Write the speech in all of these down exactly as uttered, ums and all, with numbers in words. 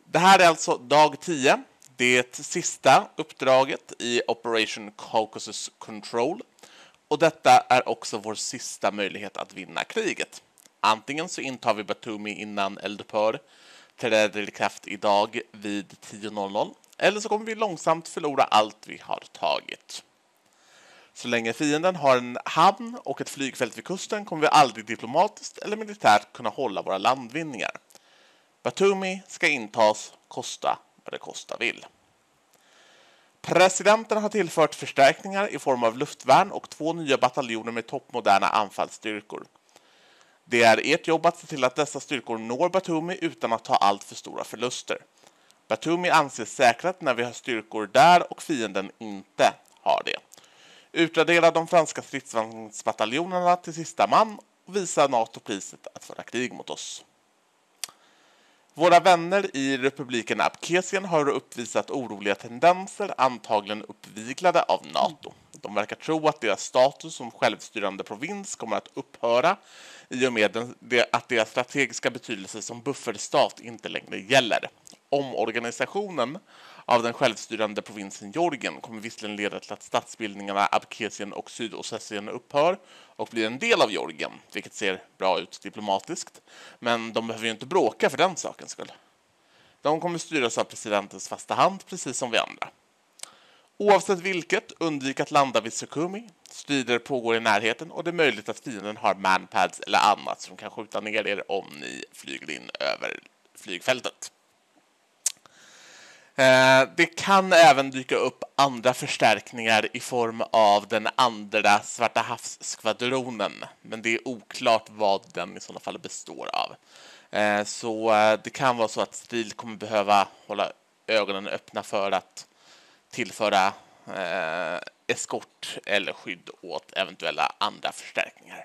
Det här är alltså dag tio. Det sista uppdraget i Operation Caucasus Control. Och detta är också vår sista möjlighet att vinna kriget. Antingen så intar vi Batumi innan eldupphör träder i kraft idag vid tio noll noll. Eller så kommer vi långsamt förlora allt vi har tagit. Så länge fienden har en hamn och ett flygfält vid kusten kommer vi aldrig diplomatiskt eller militärt kunna hålla våra landvinningar. Batumi ska intas, kosta vad det kosta vill. Presidenten har tillfört förstärkningar i form av luftvärn och två nya bataljoner med toppmoderna anfallsstyrkor. Det är ert jobb att se till att dessa styrkor når Batumi utan att ta allt för stora förluster. Batumi anses säkrat när vi har styrkor där och fienden inte har det. Utradera de franska stridsvagnsbataljonerna till sista man och visa NATO priset att föra krig mot oss. Våra vänner i republiken Abkhazien har uppvisat oroliga tendenser, antagligen uppviglade av NATO. De verkar tro att deras status som självstyrande provins kommer att upphöra i och med att deras strategiska betydelse som bufferstat inte längre gäller. Omorganisationen av den självstyrande provinsen Georgien kommer visserligen leda till att statsbildningarna Abkhazien och Sydossetien upphör och blir en del av Georgien, vilket ser bra ut diplomatiskt. Men de behöver ju inte bråka för den sakens skull. De kommer styras av presidentens fasta hand, precis som vi andra. Oavsett vilket, undvik att landa vid Sukhumi. Strider pågår i närheten och det är möjligt att fienden har manpads eller annat som kan skjuta ner er om ni flyger in över flygfältet. Det kan även dyka upp andra förstärkningar i form av den andra Svarta havsskvadronen. Men det är oklart vad den i sådana fall består av. Så det kan vara så att Steel kommer behöva hålla ögonen öppna för att tillföra eh, eskort eller skydd åt eventuella andra förstärkningar.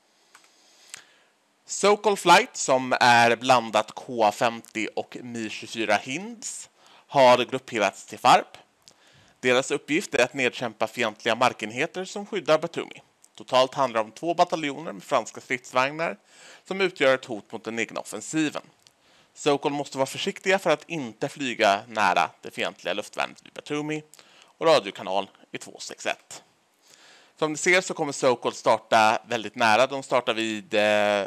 Sokol Flight, som är blandat K A femtio och Mi tjugofyra Hinds, har grupperats till Farp. Deras uppgift är att nedkämpa fientliga markenheter som skyddar Batumi. Totalt handlar det om två bataljoner med franska stridsvagnar som utgör ett hot mot den egna offensiven. Sokol måste vara försiktiga för att inte flyga nära det fientliga luftvärnet vid Batumi och radiokanal i två sex ett. Som ni ser så kommer Sokol starta väldigt nära. De startar vid eh,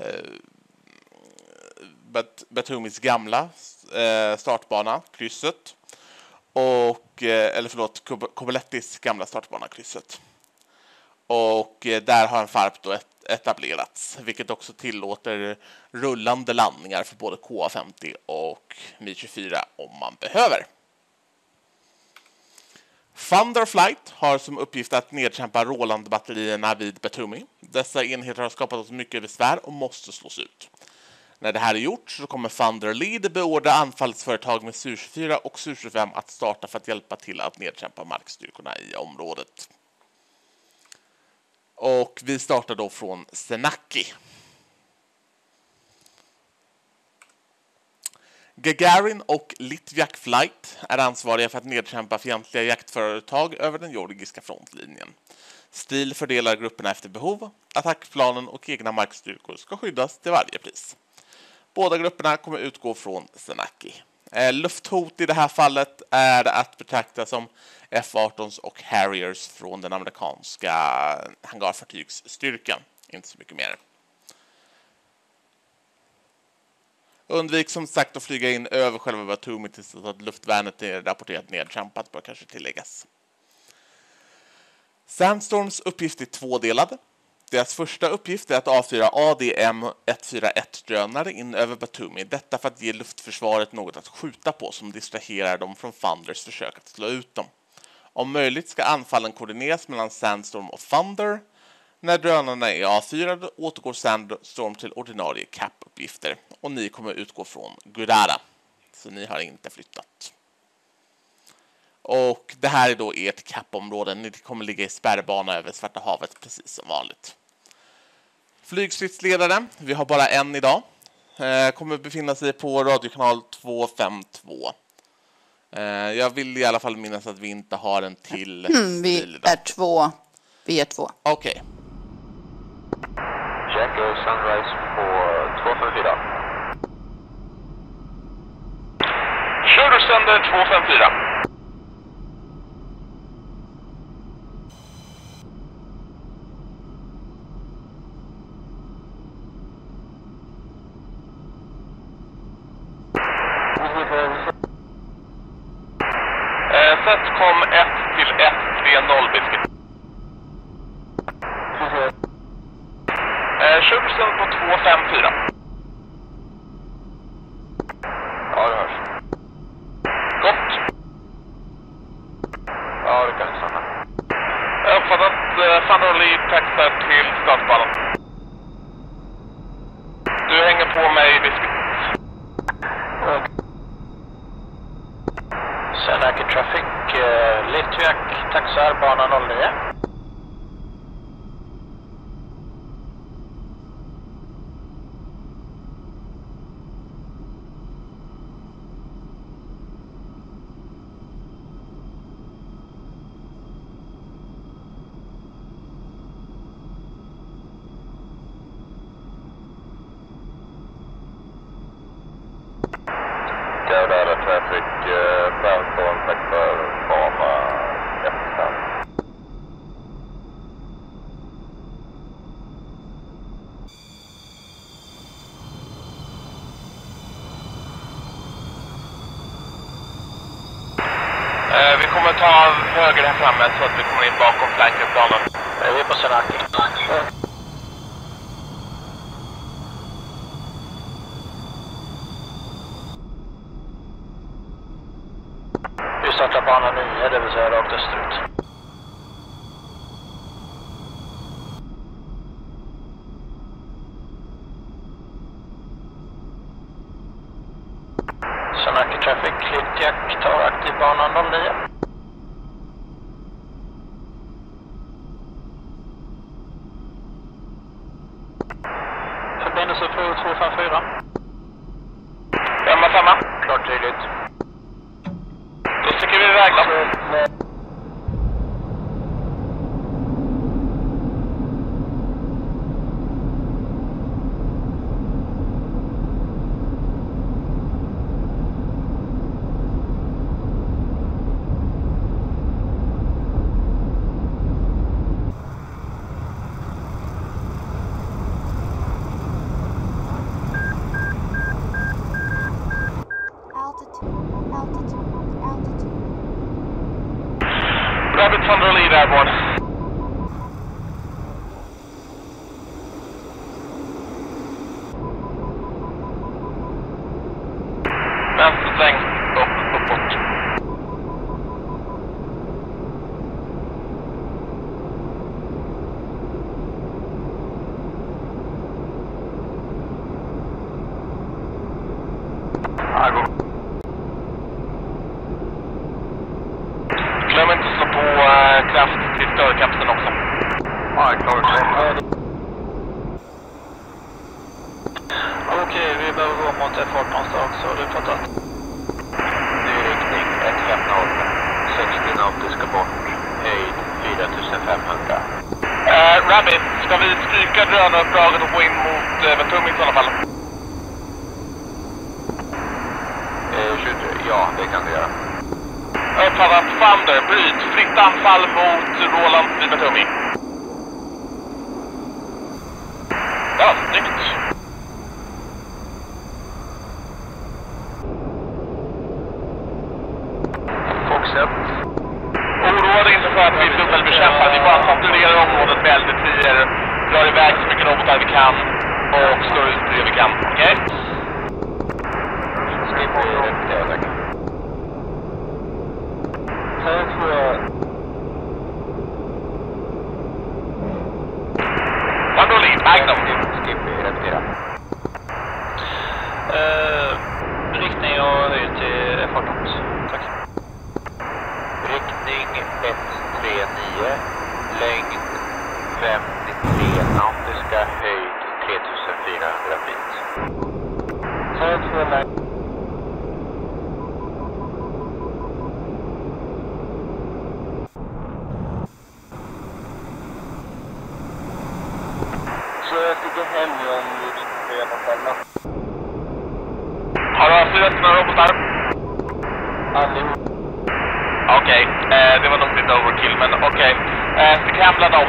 Bat- Batumis gamla eh, startbana, krysset. Och, eh, eller förlåt, Kobolettis gamla startbana, krysset. Och eh, där har en Farp då ett etablerats, vilket också tillåter rullande landningar för både K A femtio och Mi tjugofyra om man behöver. Thunderflight har som uppgift att nedkämpa Roland-batterierna vid Batumi. Dessa enheter har skapat oss mycket besvär och måste slås ut. När det här är gjort så kommer Thunder Lead beordra anfallsföretag med Su tjugofyra och Su tjugofem att starta för att hjälpa till att nedkämpa markstyrkorna i området. Och vi startar då från Senaki. Gagarin och Litviak Flight är ansvariga för att nedkämpa fientliga jaktföretag över den georgiska frontlinjen. Steel fördelar grupperna efter behov. Attackplanen och egna markstyrkor ska skyddas till varje pris. Båda grupperna kommer utgå från Senaki. Lufthot i det här fallet är att betrakta som F arton och Harriers från den amerikanska hangarfartygsstyrkan. Inte så mycket mer. Undvik som sagt att flyga in över själva Batumi tills att luftvärnet är rapporterat nedkämpat, bör kanske tilläggas. Sandstorms uppgift är tvådelad. Deras första uppgift är att avfyra A D M ett fyra ett-drönare in över Batumi. Detta för att ge luftförsvaret något att skjuta på som distraherar dem från Thunders försök att slå ut dem. Om möjligt ska anfallen koordineras mellan Sandstorm och Thunder. När drönarna är avfyrade återgår Sandstorm till ordinarie cap-uppgifter. Och ni kommer utgå från Gudara. Så ni har inte flyttat. Och det här är då ert cap-område. Ni kommer ligga i spärrbana över Svarta havet precis som vanligt. Flygstridsledare, vi har bara en idag. Eh, kommer befinna sig på radiokanal två fem två. Eh, jag vill i alla fall minnas att vi inte har en till mm, vi idag. är två. Vi är två. Okej. Okay. Jacko Sunrise på två fem fyra. två fem fyra. Set kom ett till ett tre noll Biscuit. Eh, Kjursen på två fem fyra. Ja, det hörs. Gott. Ja, det kan vi stanna. Jag har uppfattat eh, Thunderly taxar till startbanan. Du hänger på mig Biscuit. Senaki Traffic, uh, Litviak, taxar bana noll nio. Gaudara Traffic, uh, Falcon, taxar bana ett fem. Eh, vi kommer ta höger här framme så att vi kommer in bakom flankerplanen. Vi är på Senaki. Vi startar bana nio, det vill säga rakt österut. Senaki Traffic, Litviak tar aktiv bana noll nio. Förbindelse för två fem fyra. Femma, femma. Klart tydligt. Då sticker vi iväg då. Rabbit Thunder lead airborne. Vänstersväng upp, uppåt. Argo. Glöm inte att slå på äh, kraft till störkapseln också. Ja, jag klarar det. Okej, vi behöver gå mot F arton också, har du fattat? Ny riktning ett fem noll. sextio nautiska bort. Höjd fyra tusen femhundra. Uh, Rabbit, ska vi stryka drönaruppdraget och gå in mot uh, Batumi i sådana fall? Eh, tjugo, ja, det kan du göra. Uppfattat Thunder, bryt, fritt anfall mot Roland vid Batumi. Ja, snyggt. Foxet. Oroa dig inte för att vi dubbelbekämpar, vi bara kontrollerar området med L D tio, drar iväg så mycket robotar vi kan och slår ut det vi kan, okej? Okay? Skippa i rätt väg. Här tror jag... Thunder lead, Magnum. Skippa i rätt fyra. Uh, riktning och höjd till F arton. Tack. Riktning ett tre nio. Längd femtiotre nautiska, höjd tre tusen fyrahundra feet. Här tror jag... Så jag sticker hem igen vid tre fem. Har du avslutat några robotar? Allihop. Okej, okay. eh, det var nog lite overkill, men okej. Okay. Eh, skramla dem.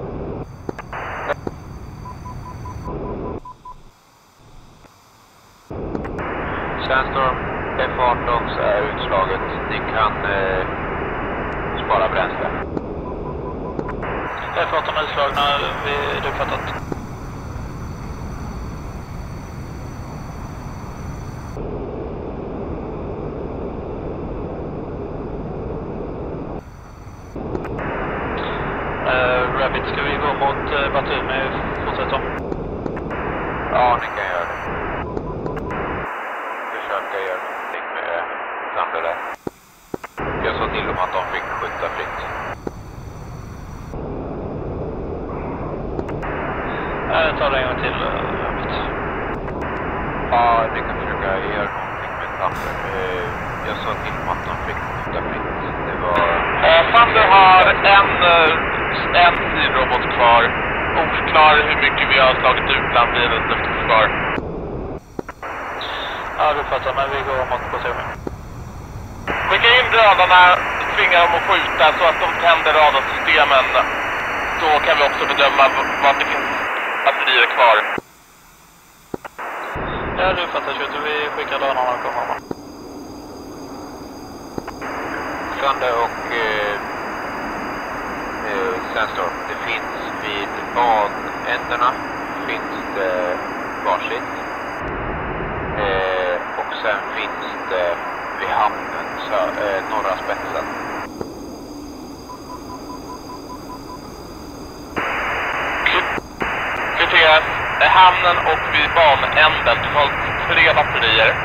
Sandstorm F arton är utslaget. Ni kan eh, spara bränsle. F arton är utslagna, vi det uppfattat. Uh, Rabbit, ska vi gå mot uh, Batumi och fortsätta om? Ja, ni kan göra det. Försöka göra någonting med Thunder där. Jag sa till dem att de fick skjuta fritt. Jag tar det en gång till, uh, Rabbit. Ja, ni kan försöka göra någonting med Thunder. Uh, jag sa till dem att de fick skjuta fritt. Det var... Uh, Thunder har en... Uh... en robot kvar. Oklar hur mycket vi har slagit ut bland bilens luftförsvar. Ja, du fattar, men vi går mot Batumi. Skicka in radarna, tvinga dem att skjuta så att de tänder radarsystemen. Så kan vi också bedöma vad det finns batterier kvar. Ja, du fattar, Kjute. Vi skickar radarna och kommer. Thunder och... Eh... Sandstorm. Det finns vid banändarna finns det varsitt. Eh, och sen finns det vid hamnen, så, eh, norra spetsen. Kvitteras hamnen och vid banänden totalt tre batterier.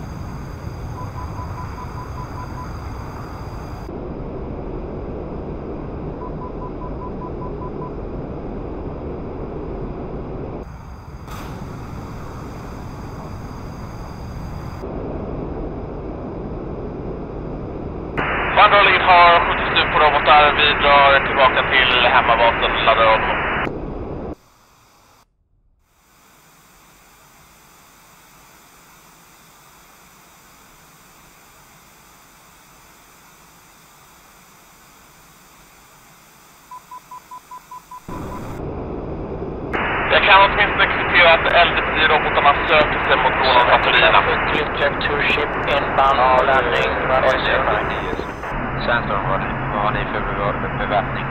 Vandrolin har skjutit slut på robotar. Vi drar tillbaka till hemmabasen och laddar om. Jag kan åtminstone kvittera att L D tio-robotarna söker sig mot någon av batterierna. Clipjack to ship inbound landing. Sandstorm, vad, vad har ni för bev- beväpning?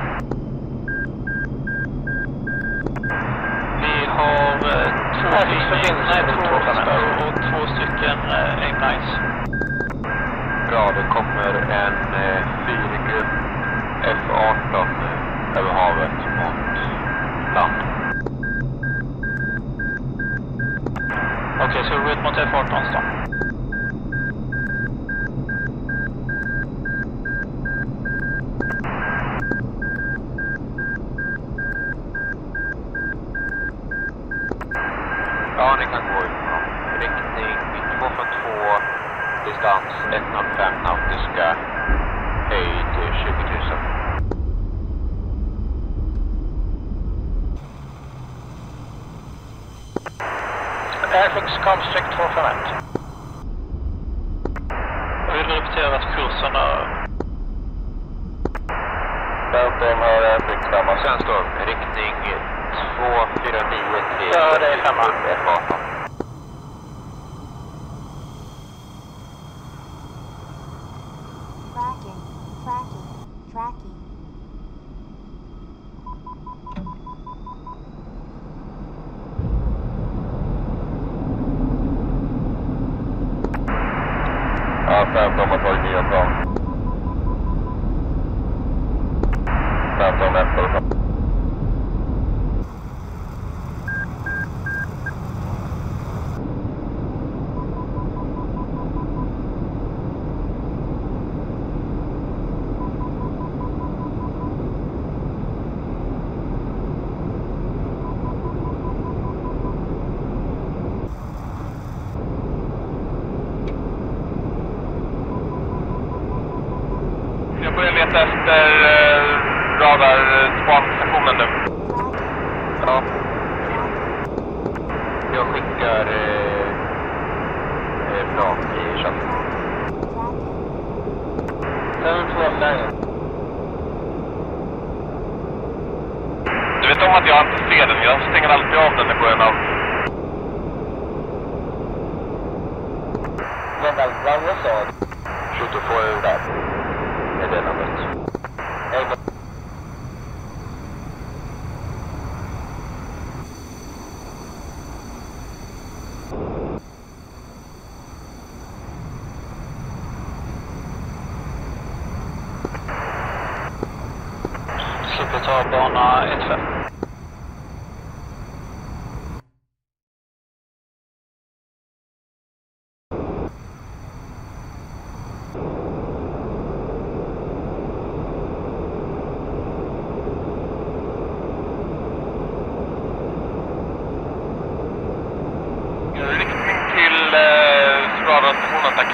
Vi har eh, två förbindelser och två stycken eh, Ignites. Bra, det kommer en eh, fyrgrupp F arton eh, över havet mot land. Okej, okay, så route mot F arton då. Ja, ni kan gå ifrån. Riktning två fem två, distans ett noll fem nautiska, höjd tjugo tusen. Airfix Comstrict två fem ett. Jag vill repetera att kursen är... Sandstorm har Airfix femma. Sandstorm, riktning två fyra nio tre. Ja, det är femma. F arton. Tracking, tracking, tracking. Ja, femton har tagit nya plan. femton efter. Jag börjar leta efter eh, radarspanstationen nu. Ja. Jag skickar eh, eh, plan i chatten. Du vet om att jag inte ser den. Jag stänger alltid av den i början av. Vänta, vad sa du? tjugotvå ur där. Är det namnet? Slipper ta bana ett fem. Riktning till eh, radarstationen, tack.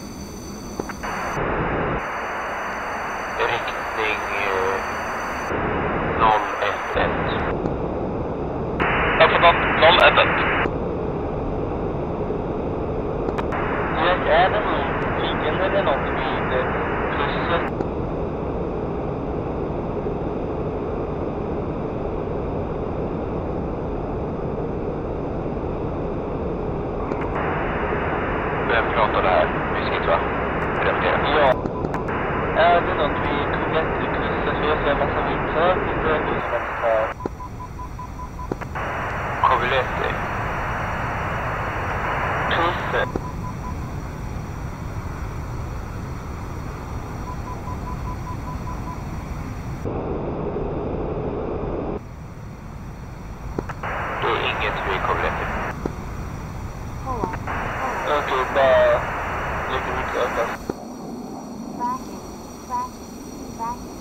Riktning eh, noll ett ett. Jag har fått något noll ett ett. Jag är det någon flygen eller något vid krysset? Vem pratar där? Viskigt va? Repetera. Ja. Är det något vid Kuvettekrysset? För jag ser en massa vitsar. Inte en som att ta. Coviletti. Krysset. Det är inget vid Coviletti. Pull up. Pull up. Okej, bara lite mycket öppnas. Tracking. Tracking. Tracking.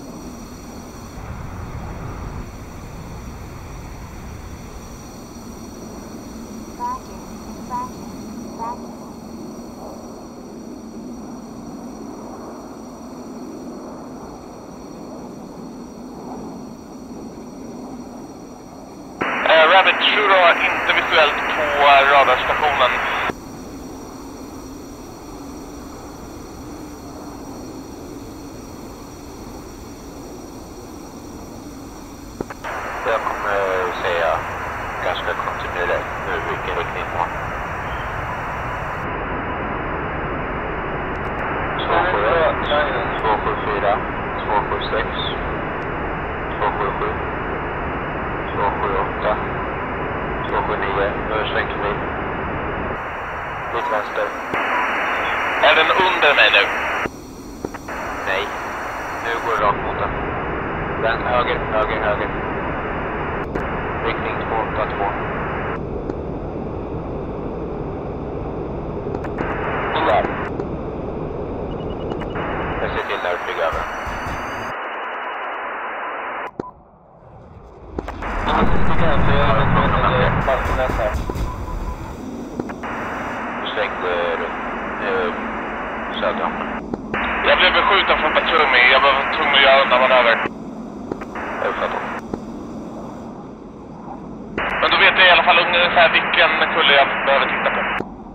Tracking. Tracking. Tracking. Eh, Rabbit sju då, inte visuellt på eh, radarstationen. Jag kommer säga ganska kontinuerligt nu vilken riktning på. två sju fyra, två sju sex, två sju sju, två sju åtta, två sju nio, översväng förbi. Mitt vänster. Är den under mig nu? Nej. Nu går det rakt mot den. Den höger, höger, höger. Riktning två åtta två. Där. Jag ser till när du flyger över. Jag måste sticka hem för jag har en från en balkonäs här. Du svängde runt söder om. Jag blev beskjuten från Batumi. Jag var tvungen att göra undan manöver. Jag uppfattar. Men då vet jag i alla fall ungefär vilken kulle jag behöver titta på.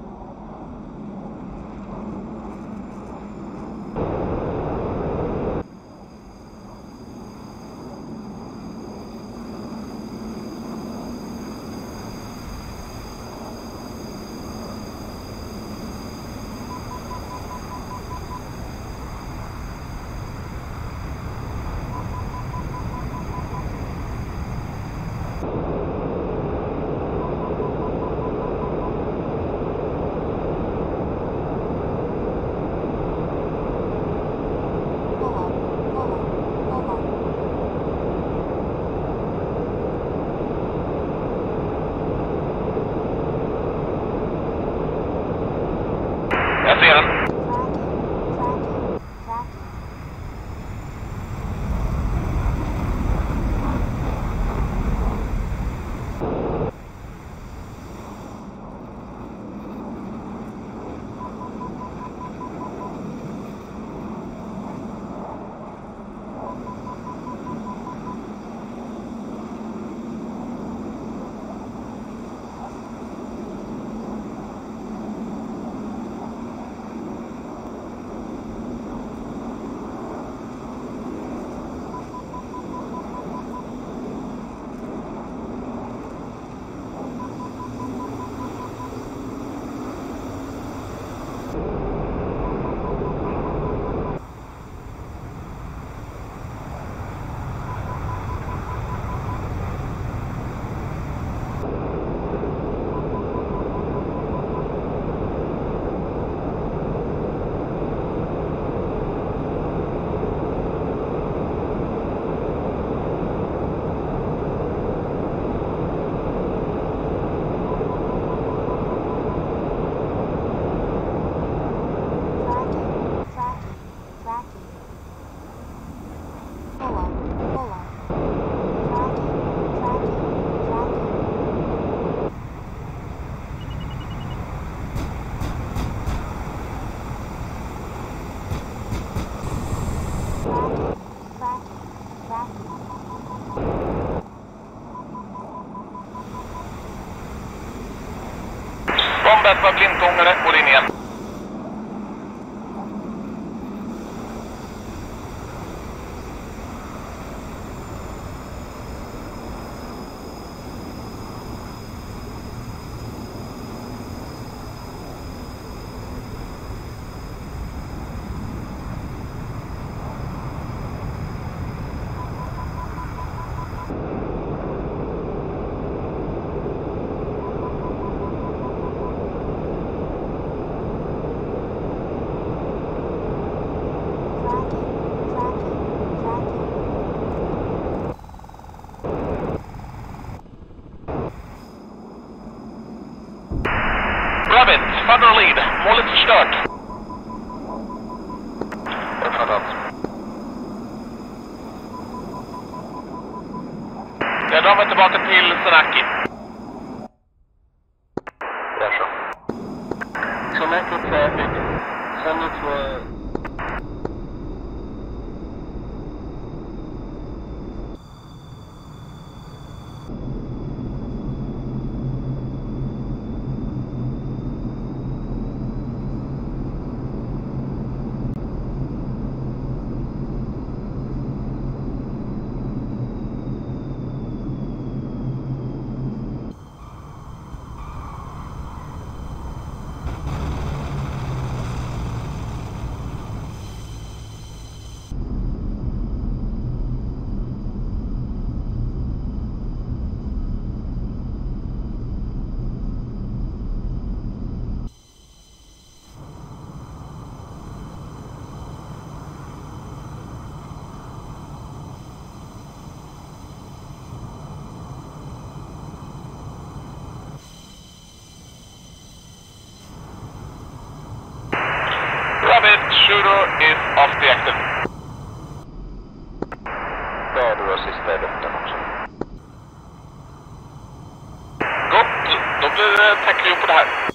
Jag ser den. Bombet var blindgångare och linjen. Rabbit, further lead. Målet förstört. Uppfattat. Jag drar mig tillbaka till Senaki. Där så. Senaki traffic. Sen nu två... Rabbit, shooter is off the active. Bra, du har sista i luften också. Gott, då blir det tackling på det här.